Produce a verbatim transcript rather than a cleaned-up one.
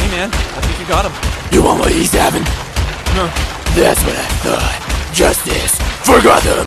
me, man. I think you got him. You want what he's having? No. That's what I thought. Justice for Gotham.